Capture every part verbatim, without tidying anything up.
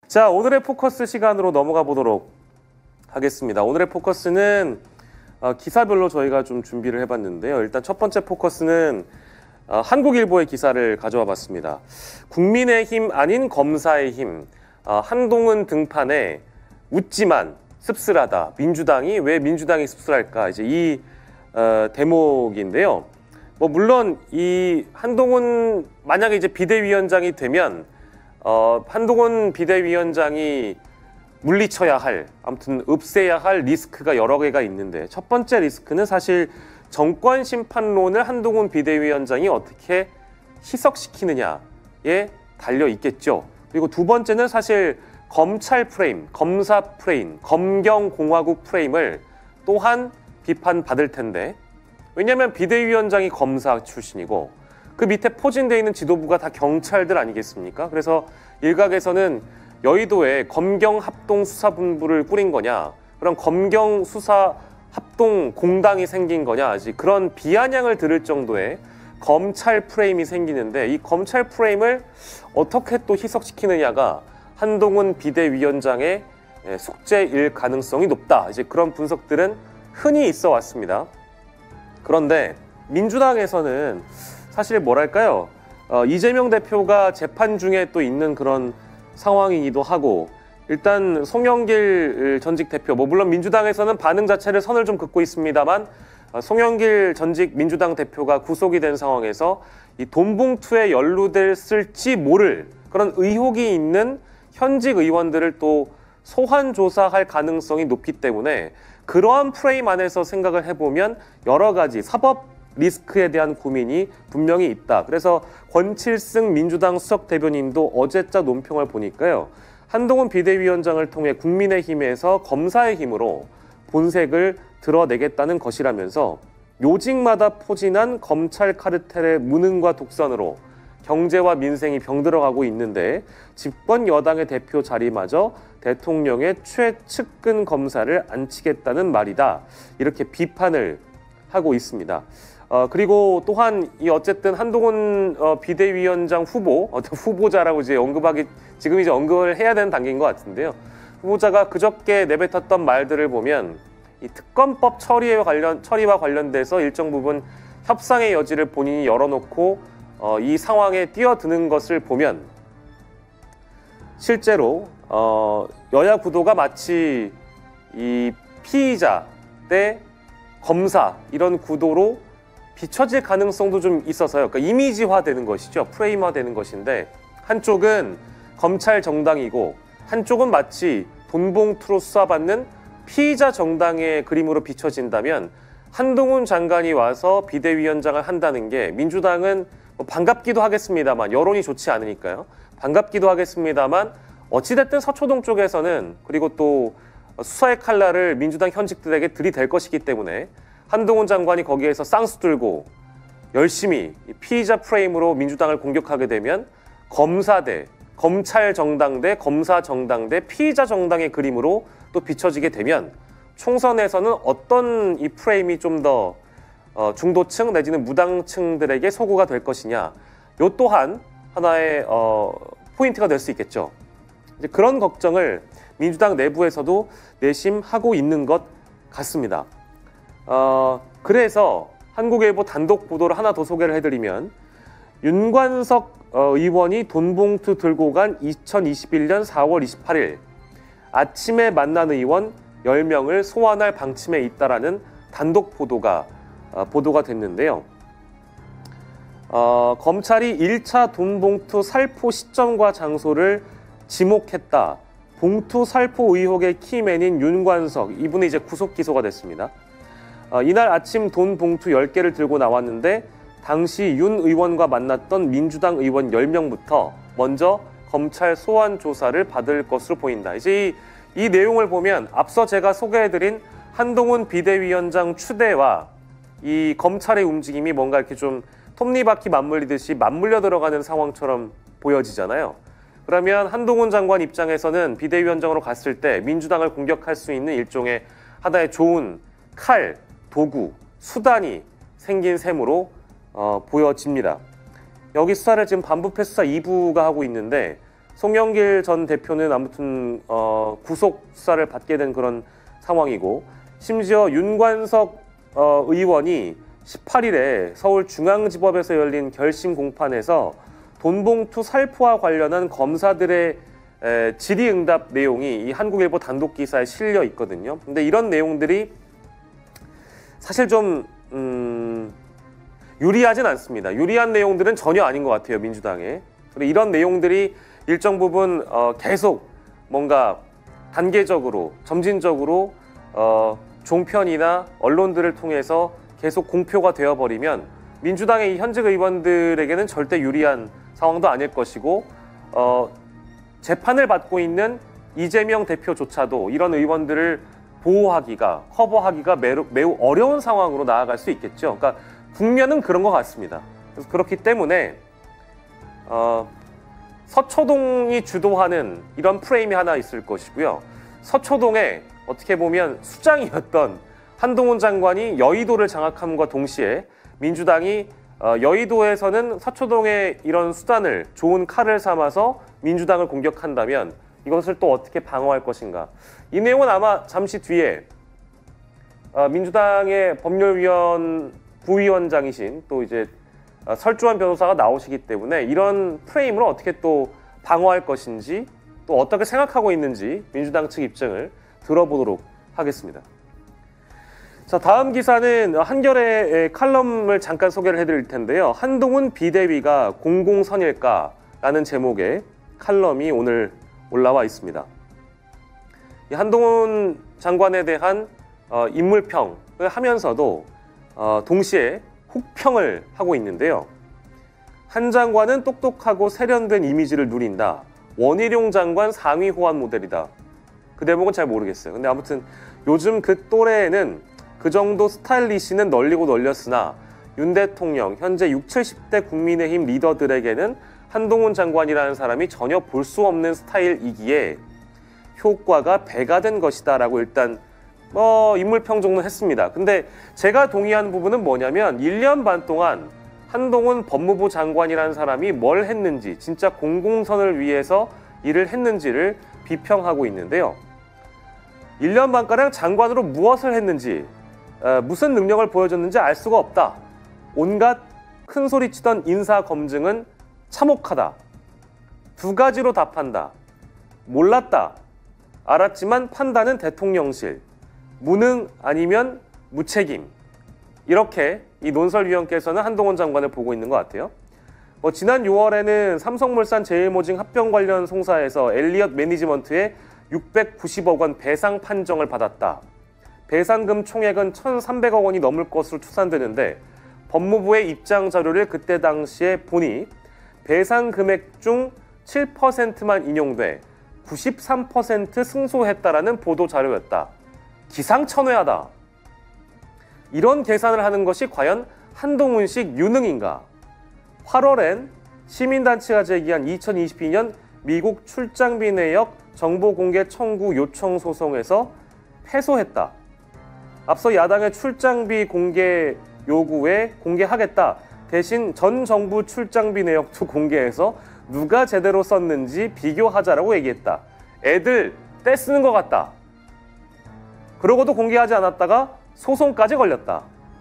자, 오늘의 포커스 시간으로 넘어가 보도록 하겠습니다. 오늘의 포커스는 어, 기사별로 저희가 좀 준비를 해봤는데요. 일단 첫 번째 포커스는 어, 한국일보의 기사를 가져와 봤습니다. 국민의힘 아닌 검사의 힘, 어, 한동훈 등판에 웃지만 씁쓸하다. 민주당이 왜 민주당이 씁쓸할까? 이제 이 어, 대목인데요. 뭐 물론 이 한동훈 만약에 이제 비대위원장이 되면 어, 한동훈 비대위원장이 물리쳐야 할, 아무튼 없애야 할 리스크가 여러 개가 있는데, 첫 번째 리스크는 사실 정권 심판론을 한동훈 비대위원장이 어떻게 희석시키느냐에 달려 있겠죠. 그리고 두 번째는 사실 검찰 프레임, 검사 프레임, 검경공화국 프레임을 또한 비판받을 텐데, 왜냐하면 비대위원장이 검사 출신이고 그 밑에 포진되어 있는 지도부가 다 경찰들 아니겠습니까? 그래서 일각에서는 여의도에 검경합동수사본부를 꾸린 거냐, 그럼 검경수사합동공당이 생긴 거냐, 아직 그런 비아냥을 들을 정도의 검찰 프레임이 생기는데, 이 검찰 프레임을 어떻게 또 희석시키느냐가 한동훈 비대위원장의 숙제일 가능성이 높다. 이제 그런 분석들은 흔히 있어 왔습니다. 그런데 민주당에서는 사실 뭐랄까요, 어, 이재명 대표가 재판 중에 또 있는 그런 상황이기도 하고, 일단 송영길 전직 대표, 뭐 물론 민주당에서는 반응 자체를 선을 좀 긋고 있습니다만, 어, 송영길 전직 민주당 대표가 구속이 된 상황에서 이 돈봉투에 연루됐을지 모를 그런 의혹이 있는 현직 의원들을 또 소환 조사할 가능성이 높기 때문에, 그러한 프레임 안에서 생각을 해보면 여러 가지 사법 리스크에 대한 고민이 분명히 있다. 그래서 권칠승 민주당 수석 대변인도 어제자 논평을 보니까요, 한동훈 비대위원장을 통해 국민의힘에서 검사의 힘으로 본색을 드러내겠다는 것이라면서, 요직마다 포진한 검찰 카르텔의 무능과 독선으로 경제와 민생이 병들어가고 있는데 집권 여당의 대표 자리마저 대통령의 최측근 검사를 앉히겠다는 말이다. 이렇게 비판을 하고 있습니다. 어, 그리고 또한 이 어쨌든 한동훈 어, 비대위원장 후보, 어떤 후보자라고 이제 언급하기, 지금 이제 언급을 해야 되는 단계인 것 같은데요. 후보자가 그저께 내뱉었던 말들을 보면 이 특검법 처리에 관련, 처리와 관련돼서 일정 부분 협상의 여지를 본인이 열어놓고 어, 이 상황에 뛰어드는 것을 보면 실제로 어, 여야 구도가 마치 이 피의자 대 검사 이런 구도로 비춰질 가능성도 좀 있어서요. 그러니까 이미지화되는 것이죠. 프레임화되는 것인데, 한쪽은 검찰 정당이고 한쪽은 마치 돈봉투로 수사받는 피의자 정당의 그림으로 비춰진다면, 한동훈 장관이 와서 비대위원장을 한다는 게 민주당은 뭐 반갑기도 하겠습니다만, 여론이 좋지 않으니까요. 반갑기도 하겠습니다만, 어찌됐든 서초동 쪽에서는, 그리고 또 수사의 칼날을 민주당 현직들에게 들이댈 것이기 때문에 한동훈 장관이 거기에서 쌍수 들고 열심히 피의자 프레임으로 민주당을 공격하게 되면 검사 대 검찰 정당 대 검사 정당 대 피의자 정당의 그림으로 또 비춰지게 되면 총선에서는 어떤 이 프레임이 좀 더 어, 중도층 내지는 무당층들에게 소구가 될 것이냐, 요 또한 하나의 어, 포인트가 될 수 있겠죠. 이제 그런 걱정을 민주당 내부에서도 내심하고 있는 것 같습니다. 어, 그래서 한국일보 단독 보도를 하나 더 소개를 해드리면, 윤관석 어, 의원이 돈봉투 들고 간 이천이십일 년 사월 이십팔일 아침에 만난 의원 열 명을 소환할 방침에 있다라는 단독 보도가 어, 보도가 됐는데요. 어, 검찰이 일 차 돈봉투 살포 시점과 장소를 지목했다. 봉투 살포 의혹의 키맨인 윤관석, 이분이 이제 구속 기소가 됐습니다. 어, 이날 아침 돈 봉투 열 개를 들고 나왔는데, 당시 윤 의원과 만났던 민주당 의원 열 명부터 먼저 검찰 소환 조사를 받을 것으로 보인다. 이제 이, 이 내용을 보면 앞서 제가 소개해드린 한동훈 비대위원장 추대와 이 검찰의 움직임이 뭔가 이렇게 좀 톱니바퀴 맞물리듯이 맞물려 들어가는 상황처럼 보여지잖아요. 그러면 한동훈 장관 입장에서는 비대위원장으로 갔을 때 민주당을 공격할 수 있는 일종의 하나의 좋은 칼, 도구, 수단이 생긴 셈으로 어, 보여집니다. 여기 수사를 지금 반부패 수사 이 부가 하고 있는데, 송영길 전 대표는 아무튼 어, 구속 수사를 받게 된 그런 상황이고, 심지어 윤관석 어, 의원이 십팔 일에 서울중앙지법에서 열린 결심 공판에서 돈봉투 살포와 관련한 검사들의 에, 질의응답 내용이 이 한국일보 단독 기사에 실려 있거든요. 근데 이런 내용들이 사실 좀 음, 유리하진 않습니다. 유리한 내용들은 전혀 아닌 것 같아요, 민주당에. 그리고 이런 내용들이 일정 부분 어, 계속 뭔가 단계적으로, 점진적으로 어, 종편이나 언론들을 통해서 계속 공표가 되어버리면 민주당의 이 현직 의원들에게는 절대 유리한 상황도 아닐 것이고, 어, 재판을 받고 있는 이재명 대표조차도 이런 의원들을 보호하기가, 커버하기가 매우, 매우 어려운 상황으로 나아갈 수 있겠죠. 그러니까 국면은 그런 것 같습니다. 그래서 그렇기 때문에 어, 서초동이 주도하는 이런 프레임이 하나 있을 것이고요. 서초동에 어떻게 보면 수장이었던 한동훈 장관이 여의도를 장악함과 동시에 민주당이 어, 여의도에서는 서초동의 이런 수단을, 좋은 칼을 삼아서 민주당을 공격한다면 이것을 또 어떻게 방어할 것인가. 이 내용은 아마 잠시 뒤에 어, 민주당의 법률위원 부위원장이신 또 이제 어, 설주환 변호사가 나오시기 때문에 이런 프레임을 어떻게 또 방어할 것인지, 또 어떻게 생각하고 있는지 민주당 측 입장을 들어보도록 하겠습니다. 자, 다음 기사는 한겨레의 칼럼을 잠깐 소개를 해드릴 텐데요. 한동훈 비대위가 공공선일까라는 제목의 칼럼이 오늘 올라와 있습니다. 이 한동훈 장관에 대한 어, 인물평을 하면서도 어, 동시에 혹평을 하고 있는데요. 한 장관은 똑똑하고 세련된 이미지를 누린다. 원희룡 장관 상위 호환 모델이다. 그 대목은 잘 모르겠어요. 근데 아무튼 요즘 그 또래에는 그 정도 스타일리시는 널리고 널렸으나 윤 대통령, 현재 육십, 칠십 대 국민의힘 리더들에게는 한동훈 장관이라는 사람이 전혀 볼 수 없는 스타일이기에 효과가 배가 된 것이다 라고 일단 뭐 인물평 정도는 했습니다. 근데 제가 동의하는 부분은 뭐냐면 일 년 반 동안 한동훈 법무부 장관이라는 사람이 뭘 했는지, 진짜 공공선을 위해서 일을 했는지를 비평하고 있는데요. 일 년 반가량 장관으로 무엇을 했는지, 어, 무슨 능력을 보여줬는지 알 수가 없다. 온갖 큰소리치던 인사검증은 참혹하다. 두 가지로 답한다. 몰랐다. 알았지만 판단은 대통령실. 무능 아니면 무책임. 이렇게 이 논설위원께서는 한동훈 장관을 보고 있는 것 같아요. 뭐 지난 유월에는 삼성물산 제일모직 합병 관련 송사에서 엘리엇 매니지먼트에 육백구십억 원 배상 판정을 받았다. 배상금 총액은 천삼백억 원이 넘을 것으로 추산되는데 법무부의 입장 자료를 그때 당시에 보니 배상 금액 중 칠 퍼센트만 인용돼 구십삼 퍼센트 승소했다라는 보도 자료였다. 기상천외하다. 이런 계산을 하는 것이 과연 한동훈식 유능인가? 팔월엔 시민단체가 제기한 이천이십이 년 미국 출장비 내역 정보공개 청구 요청 소송에서 패소했다. 앞서 야당의 출장비 공개 요구에 공개하겠다. 대신 전 정부 출장비 내역도 공개해서 누가 제대로 썼는지 비교하자라고 얘기했다. 애들 떼쓰는 것 같다. 그러고도 공개하지 않았다가 소송까지 걸렸다.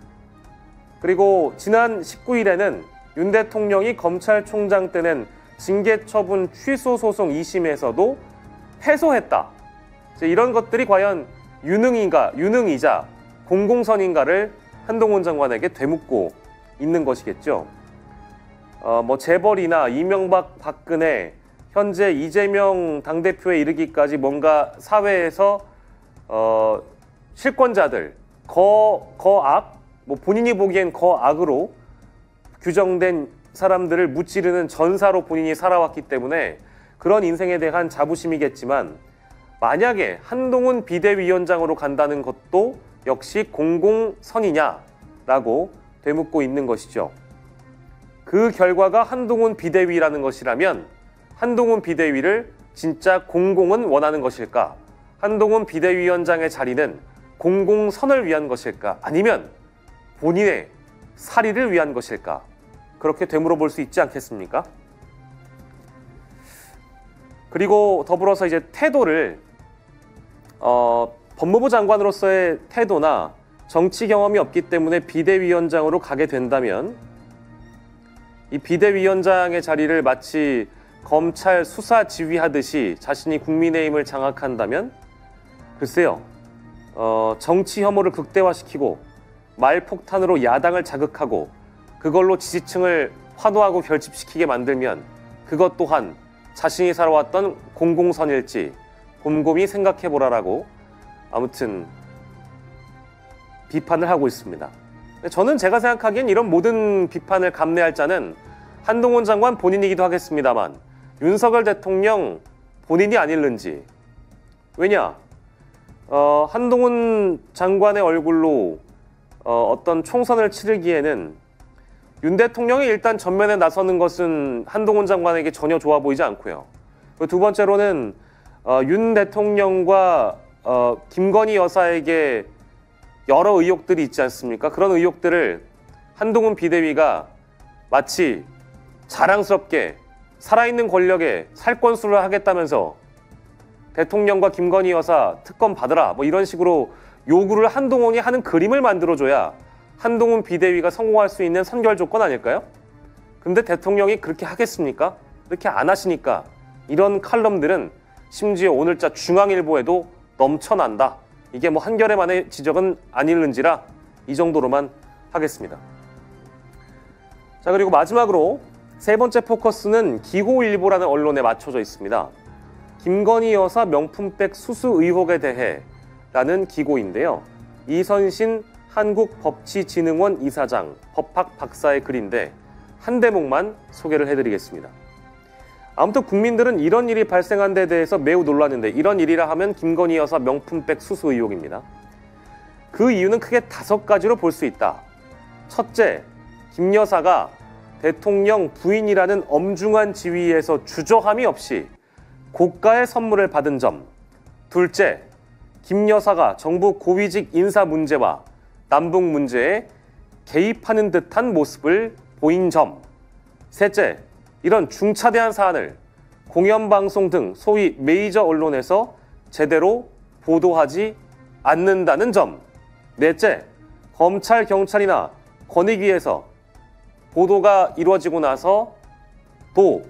그리고 지난 십구 일에는 윤 대통령이 검찰총장 때 낸 징계처분 취소 소송 이 심에서도 패소했다. 이런 것들이 과연 유능인가, 유능이자 공공선인가를 한동훈 장관에게 되묻고 있는 것이겠죠. 어, 뭐 재벌이나 이명박, 박근혜, 현재 이재명 당대표에 이르기까지 뭔가 사회에서 어, 실권자들, 거, 거악, 뭐 본인이 보기엔 거악으로 규정된 사람들을 무찌르는 전사로 본인이 살아왔기 때문에 그런 인생에 대한 자부심이겠지만, 만약에 한동훈 비대위원장으로 간다는 것도 역시 공공선이냐라고 되묻고 있는 것이죠. 그 결과가 한동훈 비대위라는 것이라면 한동훈 비대위를 진짜 공공은 원하는 것일까? 한동훈 비대위원장의 자리는 공공선을 위한 것일까? 아니면 본인의 사리를 위한 것일까? 그렇게 되물어 볼 수 있지 않겠습니까? 그리고 더불어서 이제 태도를 어, 법무부 장관으로서의 태도나 정치 경험이 없기 때문에 비대위원장으로 가게 된다면 이 비대위원장의 자리를 마치 검찰 수사 지휘하듯이 자신이 국민의힘을 장악한다면 글쎄요, 어, 정치 혐오를 극대화시키고 말폭탄으로 야당을 자극하고 그걸로 지지층을 환호하고 결집시키게 만들면 그것 또한 자신이 살아왔던 공공선일지 곰곰이 생각해보라라고 아무튼 비판을 하고 있습니다. 저는 제가 생각하기엔 이런 모든 비판을 감내할 자는 한동훈 장관 본인이기도 하겠습니다만 윤석열 대통령 본인이 아닐는지. 왜냐? 어, 한동훈 장관의 얼굴로 어, 어떤 총선을 치르기에는 윤 대통령이 일단 전면에 나서는 것은 한동훈 장관에게 전혀 좋아 보이지 않고요. 두 번째로는 어, 윤 대통령과 어, 김건희 여사에게 여러 의혹들이 있지 않습니까? 그런 의혹들을 한동훈 비대위가 마치 자랑스럽게 살아있는 권력에 살권수를 하겠다면서 대통령과 김건희 여사 특검 받으라 뭐 이런 식으로 요구를 한동훈이 하는 그림을 만들어줘야 한동훈 비대위가 성공할 수 있는 선결 조건 아닐까요? 근데 대통령이 그렇게 하겠습니까? 그렇게 안 하시니까 이런 칼럼들은 심지어 오늘자 중앙일보에도 넘쳐난다. 이게 뭐 한겨레만의 지적은 아닐는지라 이 정도로만 하겠습니다. 자, 그리고 마지막으로 세 번째 포커스는 기호일보라는 언론에 맞춰져 있습니다. 김건희 여사 명품백 수수 의혹에 대해 라는 기고인데요. 이선신 한국법치진흥원 이사장, 법학 박사의 글인데 한 대목만 소개를 해드리겠습니다. 아무튼 국민들은 이런 일이 발생한 데 대해서 매우 놀랐는데 이런 일이라 하면 김건희 여사 명품백 수수 의혹입니다. 그 이유는 크게 다섯 가지로 볼 수 있다. 첫째, 김 여사가 대통령 부인이라는 엄중한 지위에서 주저함이 없이 고가의 선물을 받은 점. 둘째, 김 여사가 정부 고위직 인사 문제와 남북 문제에 개입하는 듯한 모습을 보인 점. 셋째, 이런 중차대한 사안을 공영방송 등 소위 메이저 언론에서 제대로 보도하지 않는다는 점. 넷째, 검찰, 경찰이나 권익위에서 보도가 이루어지고 나서 또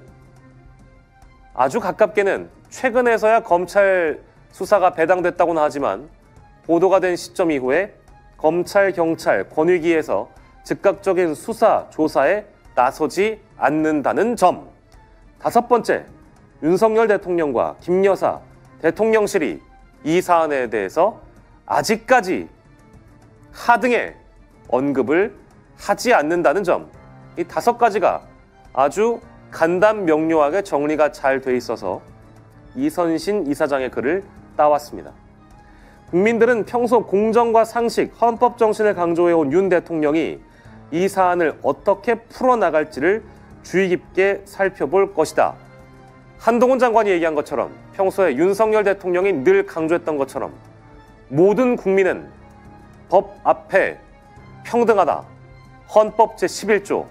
아주 가깝게는 최근에서야 검찰 수사가 배당됐다고는 하지만 보도가 된 시점 이후에 검찰, 경찰, 권익위에서 즉각적인 수사, 조사에 나서지 않는다는 점. 다섯 번째, 윤석열 대통령과 김 여사 대통령실이 이 사안에 대해서 아직까지 하등의 언급을 하지 않는다는 점. 이 다섯 가지가 아주 간단 명료하게 정리가 잘 돼 있어서 이선신 이사장의 글을 따왔습니다. 국민들은 평소 공정과 상식, 헌법 정신을 강조해온 윤 대통령이 이 사안을 어떻게 풀어나갈지를 주의 깊게 살펴볼 것이다. 한동훈 장관이 얘기한 것처럼 평소에 윤석열 대통령이 늘 강조했던 것처럼 모든 국민은 법 앞에 평등하다. 헌법 제십일 조.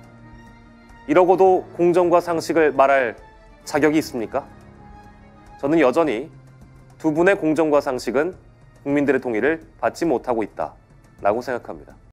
이러고도 공정과 상식을 말할 자격이 있습니까? 저는 여전히 두 분의 공정과 상식은 국민들의 동의를 받지 못하고 있다라고 생각합니다.